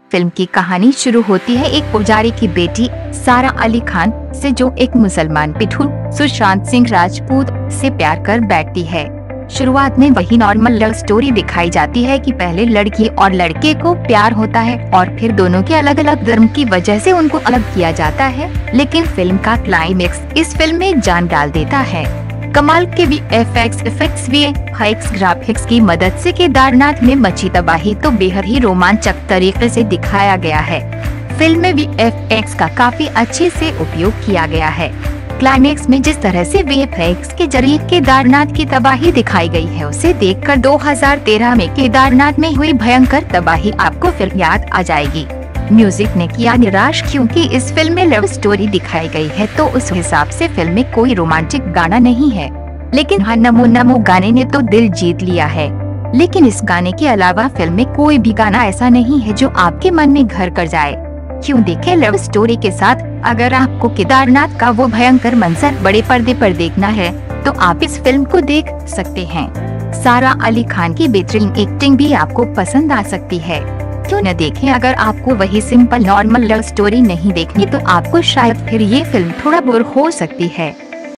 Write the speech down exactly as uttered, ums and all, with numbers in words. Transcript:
Film की कहानी शुरू होती है एक पुजारी की बेटी सारा अली खान से, जो एक मुसलमान पिट्ठू सुशांत सिंह राजपूत से प्यार कर बैठती है। शुरुआत में वही नॉर्मल लव स्टोरी दिखाई जाती है कि पहले लड़की और लड़के को प्यार होता है और फिर दोनों के अलग अलग धर्म की वजह से उनको अलग किया जाता है। लेकिन फिल्म का क्लाइमेक्स इस फिल्म में जान डाल देता है। कमाल के V F X effects V F X graphics की मदद से केदारनाथ में मची तबाही तो बेहद ही रोमांचक तरीके से दिखाया गया है। फिल्म में वी एफ एक्स का काफी अच्छे से उपयोग किया गया है। क्लाइमेक्स में जिस तरह से वी एफ एक्स के जरिए केदारनाथ की तबाही दिखाई गई है, उसे देखकर दो हज़ार तेरह में केदारनाथ में हुई भयंकर तबाही आपको फिर याद आ जाएगी। म्यूजिक ने किया निराश, क्योंकि इस फिल्म में लव स्टोरी दिखाई गई है तो उस हिसाब से फिल्म में कोई रोमांटिक गाना नहीं है। लेकिन हाँ, नमो नमो गाने ने तो दिल जीत लिया है। लेकिन इस गाने के अलावा फिल्म में कोई भी गाना ऐसा नहीं है जो आपके मन में घर कर जाए। क्यों देखे लव स्टोरी के साथ? अगर आपको केदारनाथ का वो भयंकर मंजर बड़े पर्दे पर देखना है तो आप इस फिल्म को देख सकते हैं। सारा अली खान की बेहतरीन एक्टिंग भी आपको पसंद आ सकती है। क्यों न देखें? अगर आपको वही सिंपल नॉर्मल लव स्टोरी नहीं देखनी तो आपको शायद फिर ये फिल्म थोड़ा बोर हो सकती है।